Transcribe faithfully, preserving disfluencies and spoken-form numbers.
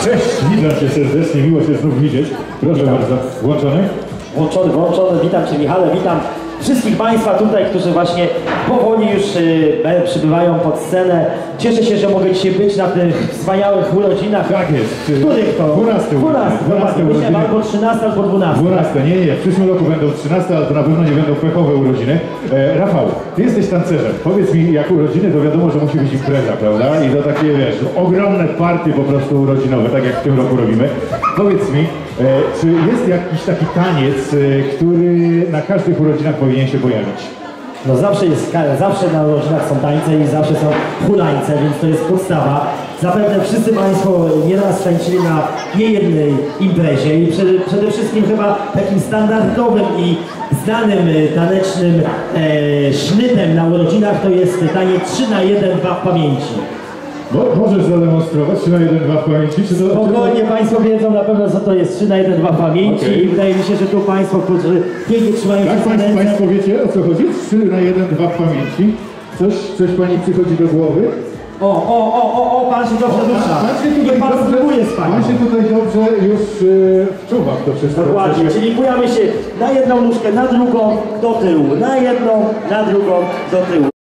Cześć, witam cię serdecznie, miło się znów widzieć. Proszę witam. Bardzo, włączony? Włączony, włączony, witam Cię Michale, witam wszystkich Państwa tutaj, którzy właśnie powoli już y, przybywają pod scenę. Cieszę się, że mogę dzisiaj być na tych wspaniałych urodzinach. Tak jest. Których to? dwunaste dwunaste, myślałem albo trzynaste, albo dwunaste. dwunaste, nie, nie, w przyszłym roku będą trzynaste, ale to na pewno nie będą pechowe urodziny. E, Rafał, ty jesteś tancerzem. Powiedz mi, jak urodziny, to wiadomo, że musi być impreza, prawda? I to takie, wiesz, ogromne party po prostu urodzinowe, tak jak w tym roku robimy. Powiedz mi, e, czy jest jakiś taki taniec, e, który na każdych urodzinach powinien się pojawić? No zawsze jest, zawsze na urodzinach są tańce i zawsze są hulańce, więc to jest podstawa. Zapewne wszyscy Państwo nieraz tańczyli na niejednej imprezie i przede, przede wszystkim chyba takim standardowym i znanym tanecznym e, sznytem na urodzinach to jest taniec trzy na jeden dwa w pamięci. Bo możesz zademonstrować trzy na jeden dwa w pamięci? Czy to, Spokojnie, czy to... Państwo wiedzą na pewno, co to jest trzy na jeden dwa w pamięci okay. I wydaje mi się, że tu Państwo, którzy pięknie trzymają się tak, państwo, państwo wiecie, o co chodzi? trzy na jeden dwa w pamięci. Coś, coś Pani przychodzi do głowy? O, o, o, o, o, Pan się dobrze rusza. Nie Pan spróbuje z Panią. Pan się tutaj dobrze już yy, wczuwa w to wszystko. Dokładnie, czyli bujamy się na jedną nóżkę, na drugą, do tyłu. Na jedną, na drugą, do tyłu.